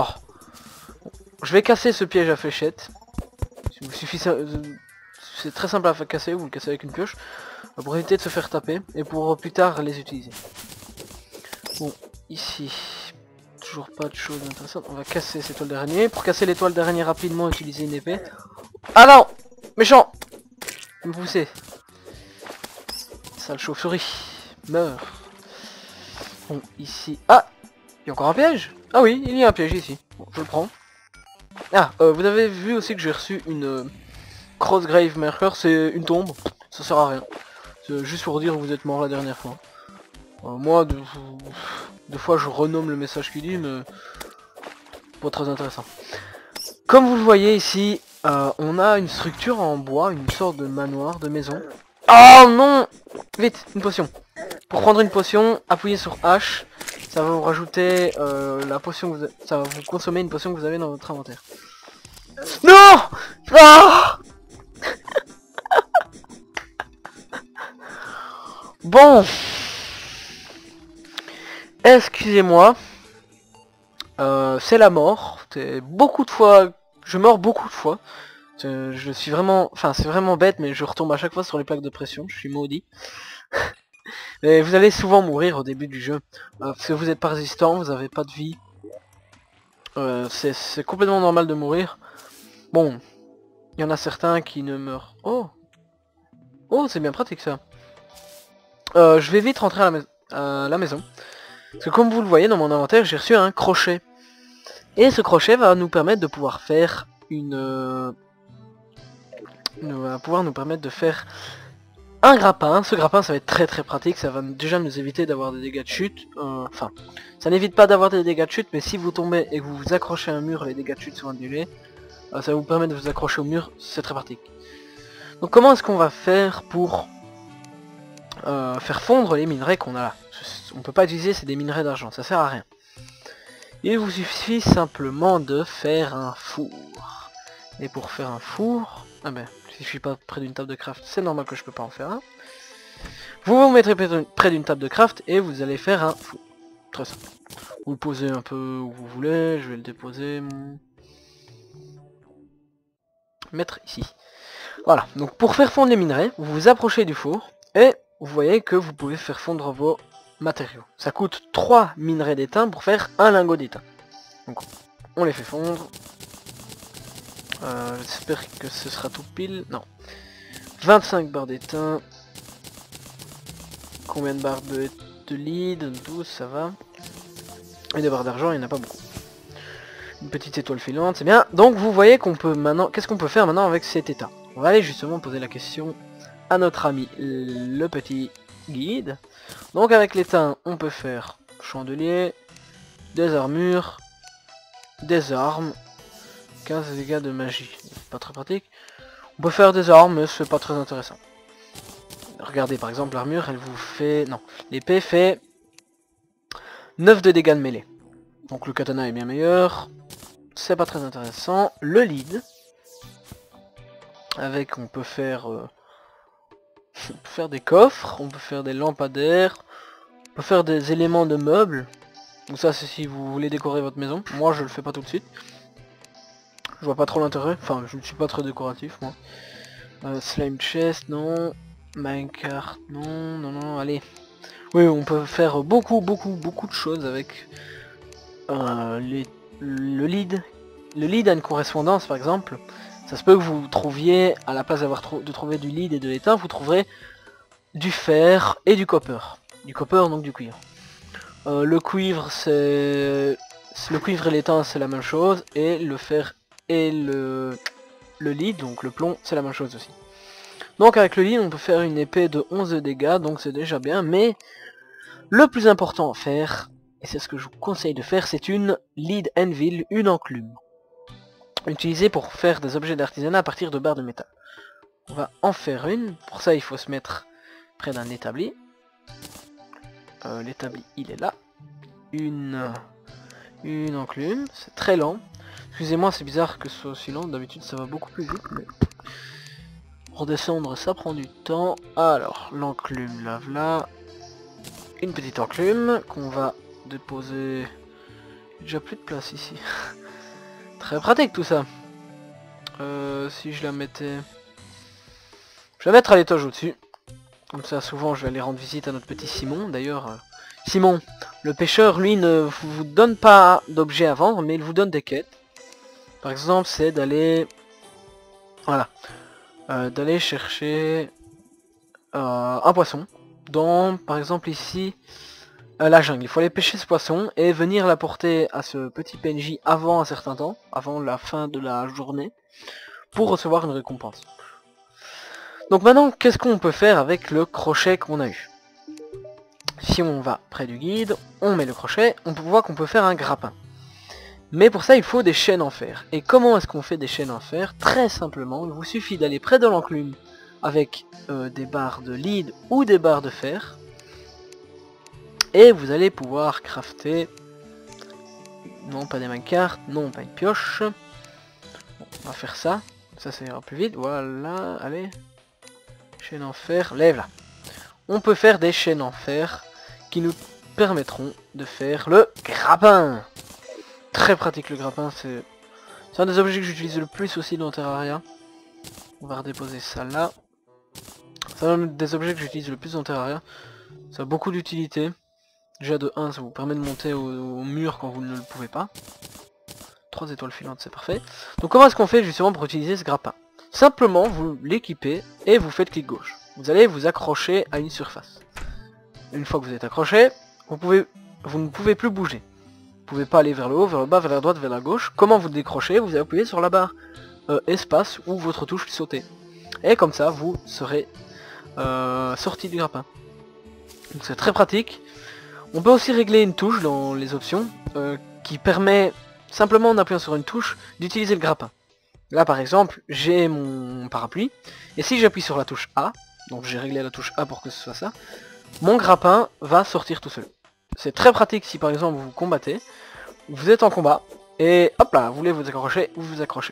je vais casser ce piège à fléchette. Il vous suffit... C'est très simple à casser, vous le cassez avec une pioche. Pour éviter de se faire taper et pour plus tard les utiliser. Bon, ici, toujours pas de choses intéressantes. On va casser cette toile d'araignée. Pour casser les toiles d'araignée rapidement, utiliser une épée. Ah non, méchant. Me pousser. Sale chauve-souris. Meurs. Bon, ici. Ah, il y a encore un piège. Ah oui, il y a un piège ici. Bon, je le prends. Ah, euh, vous avez vu aussi que j'ai reçu une euh, Crossgrave Marker. C'est une tombe. Ça sert à rien. C'est juste pour dire que vous êtes mort la dernière fois. Euh, moi, deux, deux fois je renomme le message qu'il dit, mais pas très intéressant. Comme vous le voyez ici, euh, on a une structure en bois, une sorte de manoir, de maison. Oh non! Vite, une potion. Pour prendre une potion, appuyez sur H. Ça va vous rajouter euh, la potion que vous avez, ça va vous consommer une potion que vous avez dans votre inventaire. Non! Ah! Bon. Excusez-moi, euh, c'est la mort. C'est beaucoup de fois, je meurs beaucoup de fois. Je, je suis vraiment, enfin c'est vraiment bête, mais je retombe à chaque fois sur les plaques de pression. Je suis maudit. Mais vous allez souvent mourir au début du jeu, euh, parce que vous n'êtes pas résistant, vous n'avez pas de vie. Euh, c'est complètement normal de mourir. Bon, il y en a certains qui ne meurent. Oh, oh, c'est bien pratique ça. Euh, je vais vite rentrer à la, à la maison. Parce que comme vous le voyez dans mon inventaire, j'ai reçu un crochet. Et ce crochet va nous permettre de pouvoir faire une... Euh, va pouvoir nous permettre de faire un grappin. Ce grappin, ça va être très très pratique. Ça va déjà nous éviter d'avoir des dégâts de chute. Euh, enfin, ça n'évite pas d'avoir des dégâts de chute, mais si vous tombez et que vous vous accrochez à un mur, les dégâts de chute sont annulés. Euh, ça va vous permettre de vous accrocher au mur, c'est très pratique. Donc comment est-ce qu'on va faire pour euh, faire fondre les minerais qu'on a là? On peut pas utiliser, c'est des minerais d'argent, ça sert à rien. Il vous suffit simplement de faire un four. Et pour faire un four, ah ben, si je suis pas près d'une table de craft, c'est normal que je peux pas en faire un. Vous vous mettrez près d'une table de craft et vous allez faire un four. Très simple. Vous le posez un peu où vous voulez, je vais le déposer. Mettre ici. Voilà, donc pour faire fondre les minerais, vous vous approchez du four et vous voyez que vous pouvez faire fondre vos matériaux. Ça coûte trois minerais d'étain pour faire un lingot d'étain. Donc on les fait fondre. Euh, J'espère que ce sera tout pile. Non. vingt-cinq barres d'étain. Combien de barres de, de lead? douze, ça va. Et des barres d'argent, il n'y en a pas beaucoup. Une petite étoile filante, c'est bien. Donc vous voyez qu'on peut maintenant... Qu'est-ce qu'on peut faire maintenant avec cet état? On va aller justement poser la question à notre ami le petit guide. Donc avec l'étain, on peut faire chandelier, des armures, des armes, quinze dégâts de magie. Pas très pratique. On peut faire des armes, mais c'est pas très intéressant. Regardez par exemple l'armure, elle vous fait... Non, l'épée fait neuf de dégâts de mêlée. Donc le katana est bien meilleur. C'est pas très intéressant. Le lead. Avec, on peut faire... Euh, on peut faire des coffres, on peut faire des lampadaires, on peut faire des éléments de meubles. Donc ça c'est si vous voulez décorer votre maison. Moi je le fais pas tout de suite. Je vois pas trop l'intérêt. Enfin je ne suis pas très décoratif moi. Euh, slime chest, non. Minecart, non, non, non, allez. Oui, on peut faire beaucoup, beaucoup, beaucoup de choses avec euh, les, le lead. Le lead a une correspondance par exemple. Ça se peut que vous trouviez, à la place d'avoir trou de trouver du lead et de l'étain, vous trouverez du fer et du copper. Du copper, donc du cuivre. Euh, le cuivre, c'est... Le cuivre et l'étain, c'est la même chose. Et le fer et le, le lead, donc le plomb, c'est la même chose aussi. Donc avec le lead, on peut faire une épée de onze dégâts, donc c'est déjà bien. Mais le plus important à faire, et c'est ce que je vous conseille de faire, c'est une lead anvil, une enclume. Utilisée pour faire des objets d'artisanat à partir de barres de métal. On va en faire une. Pour ça, il faut se mettre près d'un établi. Euh, L'établi, il est là. Une, une enclume. C'est très lent. Excusez-moi, c'est bizarre que ce soit aussi lent. D'habitude, ça va beaucoup plus vite. Mais... redescendre, ça prend du temps. Alors, l'enclume, là, là. Une petite enclume qu'on va déposer. Déjà plus de place ici. Très pratique tout ça. Euh, si je la mettais... Je vais la mettre à l'étage au-dessus. Comme ça, souvent, je vais aller rendre visite à notre petit Simon. D'ailleurs, euh, Simon, le pêcheur, lui, ne vous donne pas d'objets à vendre, mais il vous donne des quêtes. Par exemple, c'est d'aller... Voilà. Euh, d'aller chercher euh, un poisson. Dans, par exemple, ici... Euh, la jungle, il faut aller pêcher ce poisson et venir l'apporter à ce petit P N J avant un certain temps, avant la fin de la journée, pour recevoir une récompense. Donc maintenant, qu'est-ce qu'on peut faire avec le crochet qu'on a eu? Si on va près du guide, on met le crochet, on voit qu'on peut faire un grappin. Mais pour ça, il faut des chaînes en fer. Et comment est-ce qu'on fait des chaînes en fer? Très simplement, il vous suffit d'aller près de l'enclume avec euh, des barres de lead ou des barres de fer. Et vous allez pouvoir crafter... Non, pas des minecarts, non, pas une pioche. Bon, on va faire ça. Ça, ça ira plus vite. Voilà, allez. Chaîne en fer, lève là. On peut faire des chaînes en fer qui nous permettront de faire le grappin. Très pratique le grappin, c'est... C'est un des objets que j'utilise le plus aussi dans Terraria. On va redéposer ça là. C'est un des objets que j'utilise le plus dans Terraria. Ça a beaucoup d'utilité. Déjà de un, ça vous permet de monter au, au mur quand vous ne le pouvez pas. trois étoiles filantes, c'est parfait. Donc comment est-ce qu'on fait justement pour utiliser ce grappin? Simplement, vous l'équipez et vous faites clic gauche. Vous allez vous accrocher à une surface. Une fois que vous êtes accroché, vous, pouvez, vous ne pouvez plus bouger. Vous ne pouvez pas aller vers le haut, vers le bas, vers la droite, vers la gauche. Comment vous décrochez? Vous appuyez sur la barre euh, espace ou votre touche sauter. Et comme ça, vous serez euh, sorti du grappin. Donc c'est très pratique. On peut aussi régler une touche dans les options euh, qui permet, simplement en appuyant sur une touche, d'utiliser le grappin. Là par exemple, j'ai mon parapluie, et si j'appuie sur la touche A, donc j'ai réglé la touche A pour que ce soit ça, mon grappin va sortir tout seul. C'est très pratique si par exemple vous combattez, vous êtes en combat, et hop là, vous voulez vous accrocher, vous vous accrochez.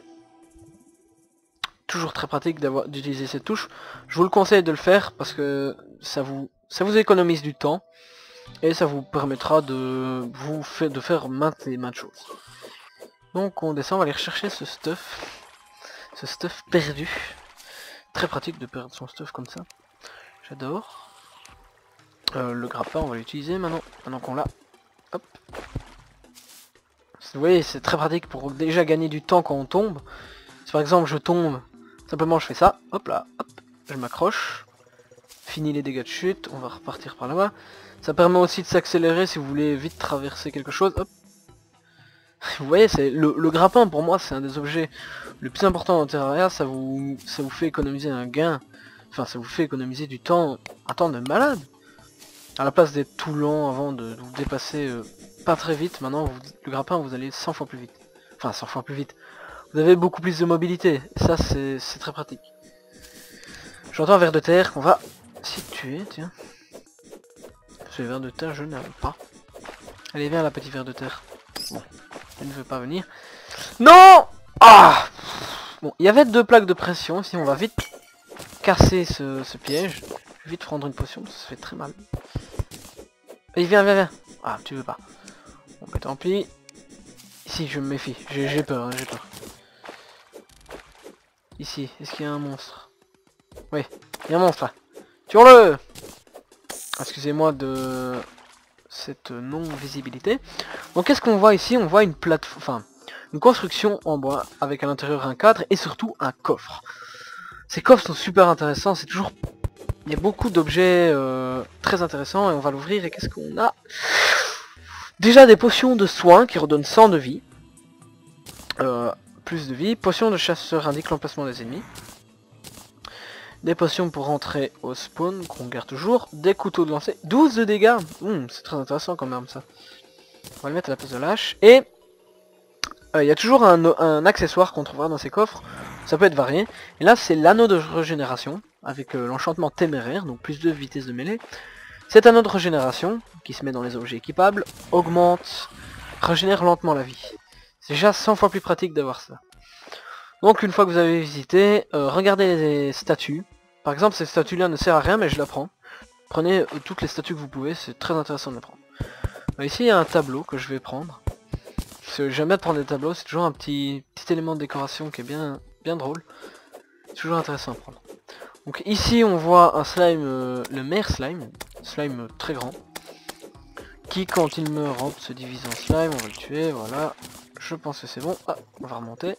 Toujours très pratique d'avoir d'utiliser cette touche. Je vous le conseille de le faire parce que ça vous, ça vous économise du temps. Et ça vous permettra de vous faire, de faire maintes et maintes choses. Donc on descend, on va aller rechercher ce stuff. Ce stuff perdu. Très pratique de perdre son stuff comme ça. J'adore. Euh, le grappin, on va l'utiliser maintenant. Maintenant qu'on l'a. Hop. Vous voyez, c'est très pratique pour déjà gagner du temps quand on tombe. C'est par exemple je tombe, simplement je fais ça, hop là, hop, je m'accroche. Fini les dégâts de chute, on va repartir par là-bas. Ça permet aussi de s'accélérer si vous voulez vite traverser quelque chose. Hop. Vous voyez, c'est le, le grappin pour moi c'est un des objets le plus important dans Terraria. Ça vous, ça vous fait économiser un gain. Enfin ça vous fait économiser du temps, un temps de malade. À la place d'être tout lent avant de, de vous dépasser euh, pas très vite, maintenant vous, le grappin vous allez cent fois plus vite. Enfin cent fois plus vite. Vous avez beaucoup plus de mobilité. Et ça c'est très pratique. J'entends un ver de terre qu'on va situer, tiens. Ce ver de terre, je n'aime pas. Allez, viens là, petit ver de terre. Bon, il ne veut pas venir. Non. Ah. Bon, il y avait deux plaques de pression. Ici, on va vite casser ce, ce piège. Je vais vite prendre une potion, ça fait très mal. Allez, viens, viens, viens. Ah, tu veux pas. Bon, bah tant pis. Ici, je me méfie. J'ai peur, hein, j'ai peur. Ici, est-ce qu'il y a un monstre? Oui, il y a un monstre là. Tuons-le. Excusez-moi de cette non-visibilité. Donc qu'est-ce qu'on voit ici? On voit une plateforme, enfin une construction en bois avec à l'intérieur un cadre et surtout un coffre. Ces coffres sont super intéressants, c'est toujours... Il y a beaucoup d'objets euh, très intéressants et on va l'ouvrir et qu'est-ce qu'on a? Déjà des potions de soins qui redonnent cent de vie. Euh, plus de vie. Potion de chasseur indique l'emplacement des ennemis. Des potions pour rentrer au spawn, qu'on garde toujours. Des couteaux de lancer. douze de dégâts. Mmh, c'est très intéressant quand même ça. On va le mettre à la place de lâche. Et il euh, y a toujours un, un accessoire qu'on trouvera dans ces coffres. Ça peut être varié. Et là c'est l'anneau de régénération. Avec euh, l'enchantement téméraire. Donc plus de vitesse de mêlée. Cet anneau de régénération, qui se met dans les objets équipables, augmente, régénère lentement la vie. C'est déjà cent fois plus pratique d'avoir ça. Donc une fois que vous avez visité, euh, regardez les statues. Par exemple, cette statue-là ne sert à rien, mais je la prends. Prenez euh, toutes les statues que vous pouvez, c'est très intéressant de la prendre. Euh, ici, il y a un tableau que je vais prendre. J'aime bien de prendre des tableaux, c'est toujours un petit, petit élément de décoration qui est bien, bien drôle. C'est toujours intéressant à prendre. Donc ici, on voit un slime, euh, le maire slime, slime euh, très grand, qui quand il me rampe se divise en slime, on va le tuer, voilà. Je pense que c'est bon. Ah, on va remonter.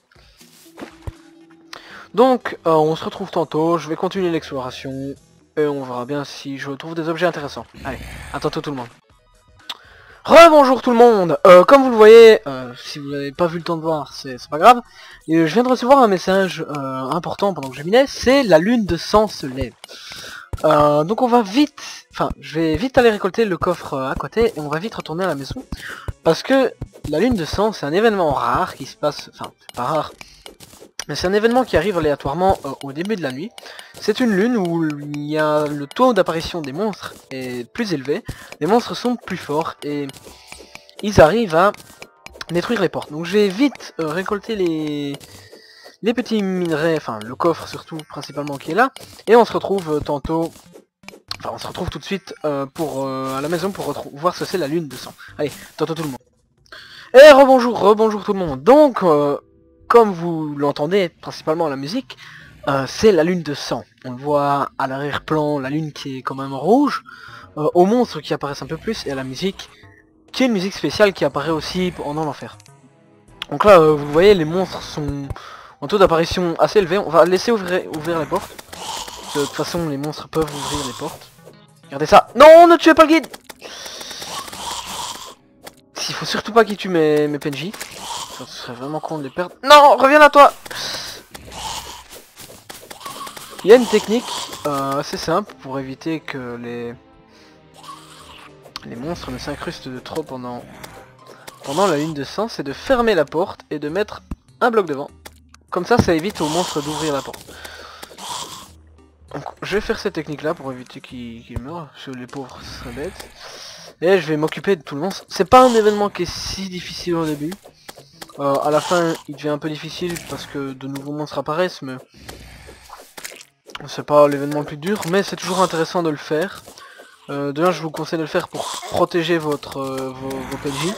Donc, euh, on se retrouve tantôt, je vais continuer l'exploration, et on verra bien si je trouve des objets intéressants. Allez, à tantôt tout le monde. Rebonjour tout le monde, euh, comme vous le voyez, euh, si vous n'avez pas vu le temps de voir, c'est pas grave, et je viens de recevoir un message euh, important pendant que je minais, c'est la lune de sang se lève. Euh, donc on va vite, enfin, je vais vite aller récolter le coffre euh, à côté, et on va vite retourner à la maison, parce que la lune de sang, c'est un événement rare qui se passe, enfin, c'est pas rare, mais c'est un événement qui arrive aléatoirement euh, au début de la nuit. C'est une lune où il y a le taux d'apparition des monstres est plus élevé, les monstres sont plus forts et ils arrivent à détruire les portes. Donc je vais vite euh, récolter les... les petits minerais, enfin le coffre surtout principalement qui est là, et on se retrouve euh, tantôt, enfin on se retrouve tout de suite euh, pour euh, à la maison pour voir ce que c'est la lune de sang. Allez, tantôt tout le monde. Et rebonjour, rebonjour tout le monde. Donc... Euh, comme vous l'entendez principalement à la musique, euh, c'est la lune de sang. On le voit à l'arrière-plan, la lune qui est quand même rouge, euh, aux monstres qui apparaissent un peu plus, et à la musique, qui est une musique spéciale qui apparaît aussi pendant l'enfer. Donc là, euh, vous voyez, les monstres sont en taux d'apparition assez élevé. On va laisser ouvrir, ouvrir les portes. De toute façon, les monstres peuvent ouvrir les portes. Regardez ça. Non, ne tuez pas le guide. Il faut surtout pas qu'il tue mes, mes P N J. Ce serait vraiment con de les perdre. Non, reviens à toi. Il y a une technique euh, assez simple pour éviter que les les monstres ne s'incrustent de trop pendant pendant la lune de sang, c'est de fermer la porte et de mettre un bloc devant. Comme ça, ça évite aux monstres d'ouvrir la porte. Donc, je vais faire cette technique là pour éviter qu'ils qu'ils meurent, parce que les pauvres ce serait bête. Et je vais m'occuper de tout le monstre. C'est pas un événement qui est si difficile au début. Euh, à la fin, il devient un peu difficile parce que de nouveaux monstres apparaissent, mais c'est pas l'événement le plus dur, mais c'est toujours intéressant de le faire. Euh, de un, je vous conseille de le faire pour protéger votre euh, vos, vos P N J,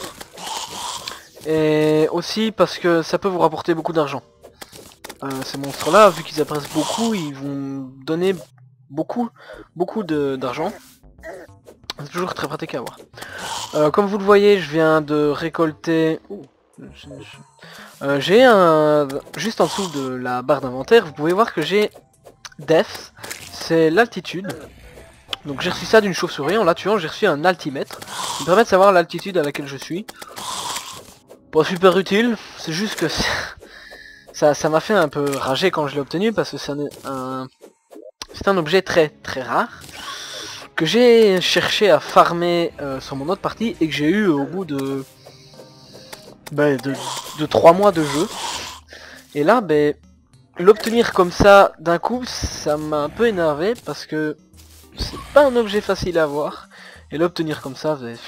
et aussi parce que ça peut vous rapporter beaucoup d'argent. Euh, ces monstres-là, vu qu'ils apparaissent beaucoup, ils vont donner beaucoup, beaucoup d'argent. C'est toujours très pratique à avoir. Euh, comme vous le voyez, je viens de récolter... Ouh. Euh, j'ai un... Juste en dessous de la barre d'inventaire, vous pouvez voir que j'ai Depth, c'est l'altitude. Donc j'ai reçu ça d'une chauve-souris, en la tuant j'ai reçu un altimètre, qui me permet de savoir l'altitude à laquelle je suis. Pas super utile, c'est juste que ça ça m'a fait un peu rager quand je l'ai obtenu, parce que c'est un, un... c'est un objet très très rare, que j'ai cherché à farmer euh, sur mon autre partie, et que j'ai eu au bout de... Bah, de, de trois mois de jeu. Et là, ben, l'obtenir comme ça d'un coup, ça m'a un peu énervé parce que c'est pas un objet facile à avoir. Et l'obtenir comme ça, ben,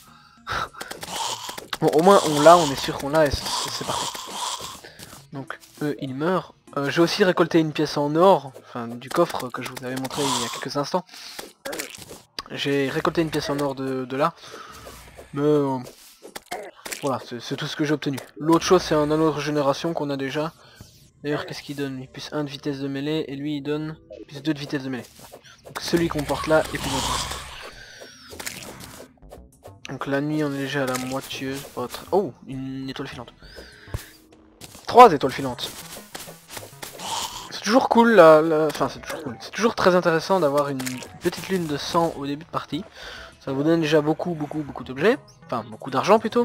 bon, au moins on l'a, on est sûr qu'on l'a et c'est parfait. Donc eux, ils meurent. Euh, J'ai aussi récolté une pièce en or, enfin du coffre que je vous avais montré il y a quelques instants. J'ai récolté une pièce en or de, de là. Mais euh, voilà, c'est tout ce que j'ai obtenu. L'autre chose, c'est un anneau de régénération qu'on a déjà. D'ailleurs, qu'est-ce qu'il donne lui? Plus un de vitesse de mêlée, et lui il donne plus deux de vitesse de mêlée. Donc celui qu'on porte là est plus intéressant. Donc la nuit, on est déjà à la moitié. Oh, une étoile filante. Trois étoiles filantes. C'est toujours cool, là, là... enfin c'est toujours cool. C'est toujours très intéressant d'avoir une petite lune de sang au début de partie. Ça vous donne déjà beaucoup, beaucoup, beaucoup d'objets. Enfin, beaucoup d'argent plutôt.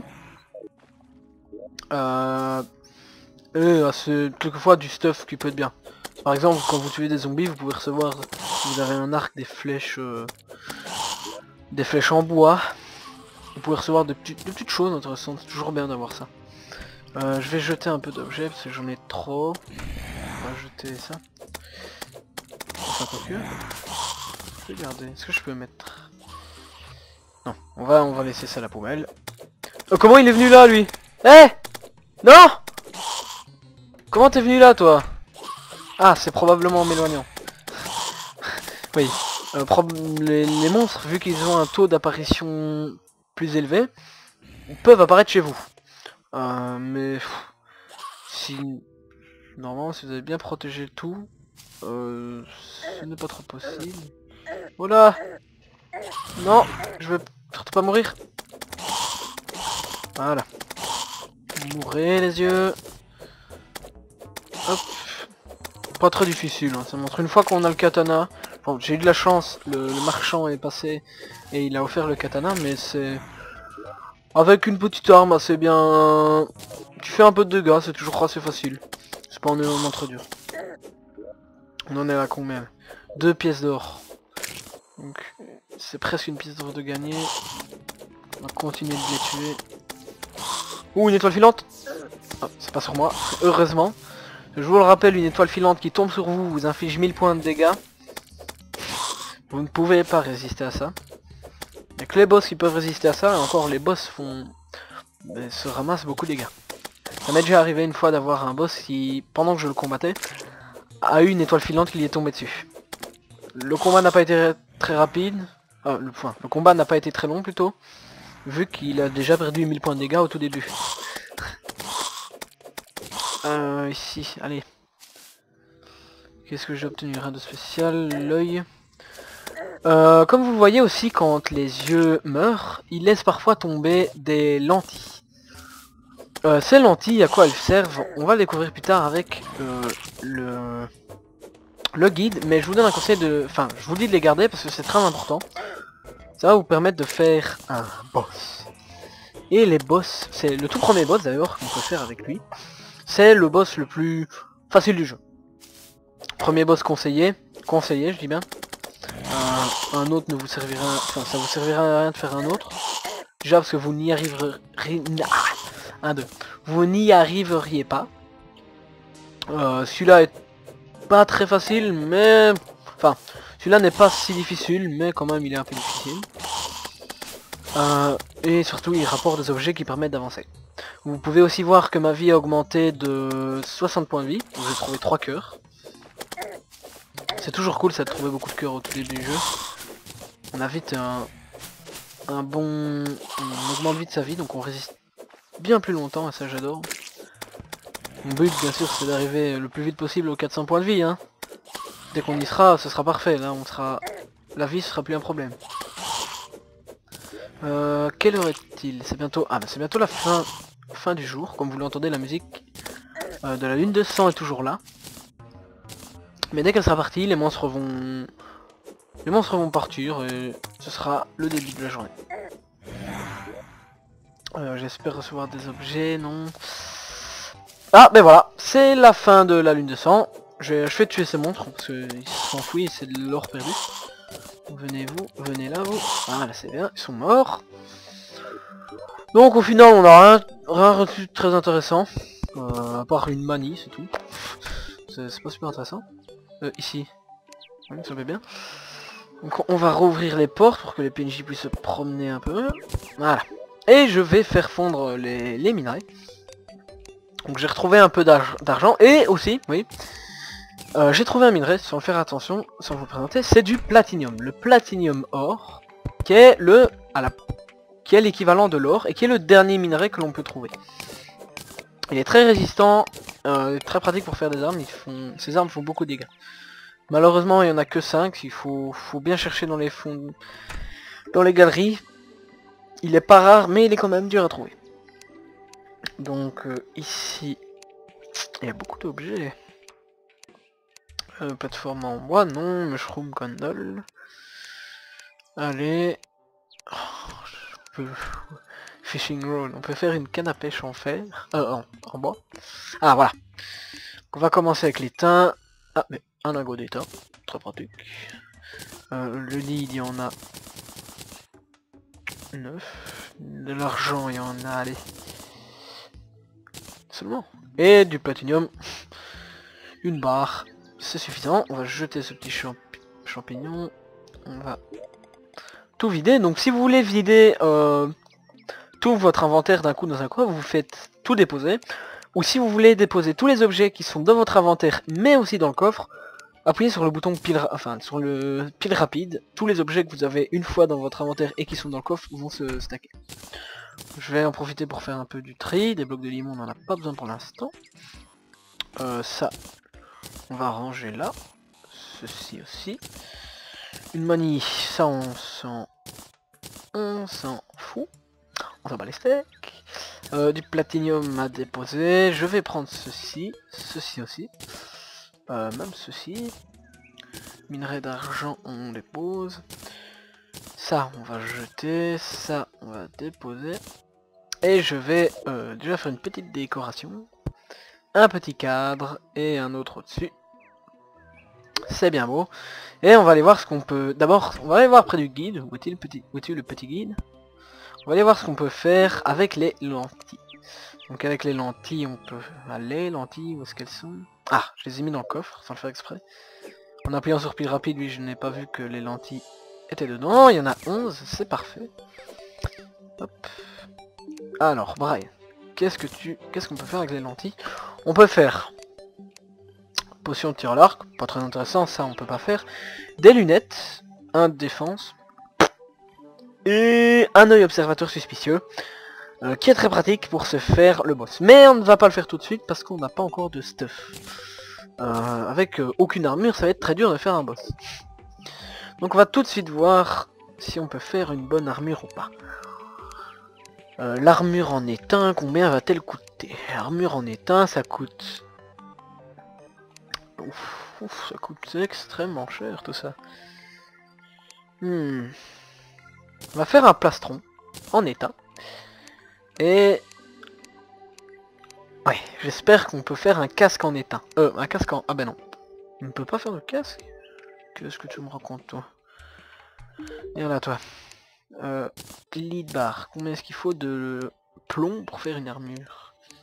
Euh... Et c'est quelquefois du stuff qui peut être bien. Par exemple, quand vous tuez des zombies, vous pouvez recevoir, si vous avez un arc, des flèches, euh, des flèches en bois. Vous pouvez recevoir de, petites, de petites choses intéressantes. C'est toujours bien d'avoir ça. Euh, je vais jeter un peu d'objets parce que j'en ai trop. On va jeter ça. Enfin, quoi que. Regardez, est-ce que je peux mettre? Non, on va, on va laisser ça à la poubelle. Oh, comment il est venu là, lui? Eh hey, non! Comment t'es venu là, toi? Ah, c'est probablement en m'éloignant. Oui. Euh, les, les monstres, vu qu'ils ont un taux d'apparition plus élevé, peuvent apparaître chez vous. Euh, mais... Pff, si... Normalement, si vous avez bien protégé le tout, euh, ce n'est pas trop possible. Voilà. Non, je veux surtout pas mourir. Voilà. Mourrez les yeux. Hop. Pas très difficile, hein. Ça montre une fois qu'on a le katana. Bon, j'ai eu de la chance, le, le marchand est passé et il a offert le katana, mais c'est... Avec une petite arme assez bien... Tu fais un peu de dégâts, c'est toujours assez facile. C'est pas en énormément trop dur. On en est à combien? Deux pièces d'or. Donc c'est presque une pièce d'or de gagner. On va continuer de les tuer. Ouh, une étoile filante. Ah, c'est pas sur moi, heureusement. Je vous le rappelle, une étoile filante qui tombe sur vous vous inflige mille points de dégâts. Vous ne pouvez pas résister à ça. Il n'y a que les boss qui peuvent résister à ça, et encore les boss font... Ben, se ramassent beaucoup de dégâts. Ça m'est déjà arrivé une fois d'avoir un boss qui, pendant que je le combattais, a eu une étoile filante qui lui est tombée dessus. Le combat n'a pas été très rapide, euh, le, enfin, le combat n'a pas été très long plutôt, vu qu'il a déjà perdu mille points de dégâts au tout début. euh, ici, allez. Qu'est-ce que j'ai obtenu? Rien de spécial, l'œil. Euh, comme vous le voyez aussi, quand les yeux meurent, ils laissent parfois tomber des lentilles. Euh, ces lentilles, à quoi elles servent? On va le découvrir plus tard avec euh, le, le guide, mais je vous donne un conseil de... Enfin, je vous dis de les garder parce que c'est très important. Ça va vous permettre de faire un boss. Et les boss, c'est le tout premier boss d'ailleurs qu'on peut faire avec lui. C'est le boss le plus facile du jeu. Premier boss conseillé, conseillé je dis bien. Euh, un autre ne vous servira, enfin ça vous servira à rien de faire un autre. Déjà parce que vous n'y arriverez, un, deux, vous n'y arriveriez pas. Euh, celui-là est pas très facile, mais enfin celui-là n'est pas si difficile, mais quand même il est un peu difficile. Euh, et surtout il rapporte des objets qui permettent d'avancer. Vous pouvez aussi voir que ma vie a augmenté de soixante points de vie. J'ai trouvé trois cœurs. C'est toujours cool ça de trouver beaucoup de cœurs au tout début du jeu. On a vite un, un bon... On augmente vite sa vie, donc on résiste bien plus longtemps, et ça j'adore. Mon but bien sûr c'est d'arriver le plus vite possible aux quatre cents points de vie. Hein. Dès qu'on y sera, ce sera parfait. Là on sera... La vie ce sera plus un problème. Euh, quelle heure est-il? C'est bientôt... Ah bah c'est bientôt la fin... fin du jour. Comme vous l'entendez, la musique euh, de la lune de sang est toujours là. Mais dès qu'elle sera partie, les monstres vont... Les monstres vont partir et ce sera le début de la journée. Euh, J'espère recevoir des objets, non. Ah, ben voilà, c'est la fin de la lune de sang. Je, je vais tuer ces monstres parce qu'ils s'enfuient, c'est de l'or perdu. Venez vous, venez là vous. Voilà, c'est bien, ils sont morts. Donc au final, on n'a rien, rien reçu de très intéressant. Euh, à part une manie, c'est tout. C'est pas super intéressant. Euh, ici, oui, ça va bien. Donc on va rouvrir les portes pour que les P N J puissent se promener un peu. Voilà. Et je vais faire fondre les, les minerais. Donc j'ai retrouvé un peu d'argent. Et aussi, oui, euh, j'ai trouvé un minerai, sans faire attention, sans vous présenter, c'est du platinium. Le platinium or, qui est le à la, qui est l'équivalent de l'or, et qui est le dernier minerai que l'on peut trouver. Il est très résistant, euh, très pratique pour faire des armes. Ils font, ces armes font beaucoup de dégâts. Malheureusement, il n'y en a que cinq. Il faut, faut bien chercher dans les fonds, dans les galeries. Il est pas rare, mais il est quand même dur à trouver. Donc euh, ici, il y a beaucoup d'objets. Euh, plateforme en bois, non. Mushroom condole. Allez. Oh, je peux... Fishing roll. On peut faire une canne à pêche en fer. Euh, en, en bois. Ah, voilà. On va commencer avec les thym. Ah, mais un lingot d'étain. Très pratique. Euh, le lead, il y en a neuf. De l'argent, il y en a, allez. Seulement. Et du platinium. Une barre. C'est suffisant. On va jeter ce petit champ champignon. On va tout vider. Donc si vous voulez vider euh, tout votre inventaire d'un coup dans un coin, vous faites tout déposer. Ou si vous voulez déposer tous les objets qui sont dans votre inventaire, mais aussi dans le coffre, appuyez sur le bouton pile, enfin sur le pile rapide. Tous les objets que vous avez une fois dans votre inventaire et qui sont dans le coffre vont se stacker. Je vais en profiter pour faire un peu du tri. Des blocs de limon, on n'en a pas besoin pour l'instant. Euh, ça, on va ranger là. Ceci aussi. Une manille, ça on s'en... On s'en fout. On s'en bat les steaks. Euh, du platinium à déposer. Je vais prendre ceci. Ceci aussi. Euh, même ceci. Minerai d'argent, on dépose. Ça, on va jeter. Ça, on va déposer. Et je vais euh, déjà faire une petite décoration. Un petit cadre et un autre au-dessus. C'est bien beau. Et on va aller voir ce qu'on peut... D'abord, on va aller voir près du guide. Où est-il le petit... Où est-il le petit guide? On va aller voir ce qu'on peut faire avec les lentilles. Donc avec les lentilles, on peut... Ah, les lentilles, où est-ce qu'elles sont? Ah, je les ai mis dans le coffre, sans le faire exprès. En appuyant sur pile rapide, oui, je n'ai pas vu que les lentilles étaient dedans. Il y en a onze, c'est parfait. Hop. Alors, Brian, qu'est-ce que tu... Qu'est-ce qu'on peut faire avec les lentilles? On peut faire... Potion de tir à l'arc, pas très intéressant, ça on peut pas faire. Des lunettes, un de défense. Et un œil observateur suspicieux. Euh, qui est très pratique pour se faire le boss. Mais on ne va pas le faire tout de suite parce qu'on n'a pas encore de stuff. Euh, avec euh, aucune armure, ça va être très dur de faire un boss. Donc on va tout de suite voir si on peut faire une bonne armure ou pas. Euh, L'armure en étain, combien va-t-elle coûter? L'armure en étain, ça coûte... Ouf, ouf, ça coûte extrêmement cher tout ça. Hmm. On va faire un plastron en étain. Et... Ouais, j'espère qu'on peut faire un casque en étain. Euh, un casque en... Ah ben non. On ne peut pas faire de casque? Qu'est-ce que tu me racontes toi? Viens là toi. Euh, lead bar. Combien est-ce qu'il faut de plomb pour faire une armure?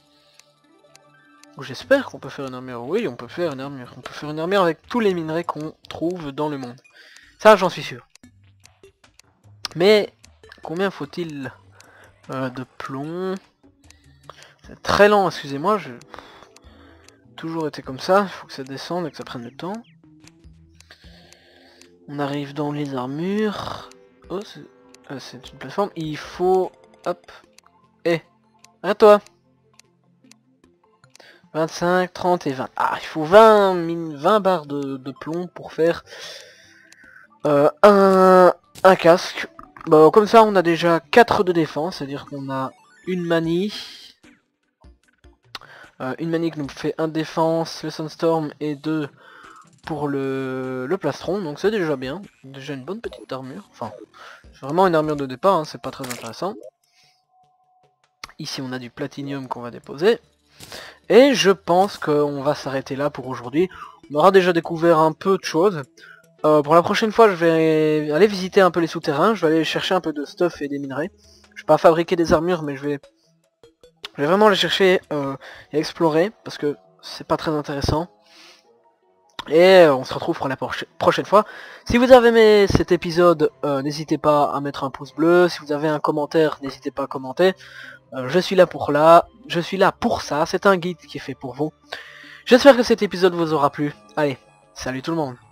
J'espère qu'on peut faire une armure. Oui, on peut faire une armure. On peut faire une armure avec tous les minerais qu'on trouve dans le monde. Ça, j'en suis sûr. Mais, combien faut-il euh, de plomb? C'est très lent, excusez-moi. Je... Toujours été comme ça. Il faut que ça descende et que ça prenne le temps. On arrive dans les armures. Oh, c'est euh, une plateforme. Il faut... Hop. Eh, arrête-toi. vingt-cinq, trente et vingt. Ah, il faut vingt, vingt barres de, de plomb pour faire euh, un, un casque. Bon, comme ça, on a déjà quatre de défense, c'est-à-dire qu'on a une manie, Euh, une manique nous fait un défense, le Sunstorm et deux pour le, le plastron, donc c'est déjà bien. Déjà une bonne petite armure. Enfin, c'est vraiment une armure de départ, hein, c'est pas très intéressant. Ici on a du platinium qu'on va déposer. Et je pense qu'on va s'arrêter là pour aujourd'hui. On aura déjà découvert un peu de choses. Euh, pour la prochaine fois je vais aller visiter un peu les souterrains. Je vais aller chercher un peu de stuff et des minerais. Je vais pas fabriquer des armures, mais je vais, je vais vraiment les chercher euh, et explorer. Parce que c'est pas très intéressant. Et on se retrouve pour la prochaine fois. Si vous avez aimé cet épisode, euh, n'hésitez pas à mettre un pouce bleu. Si vous avez un commentaire, n'hésitez pas à commenter. Euh, je suis là pour là, je suis là pour ça. C'est un guide qui est fait pour vous. J'espère que cet épisode vous aura plu. Allez, salut tout le monde.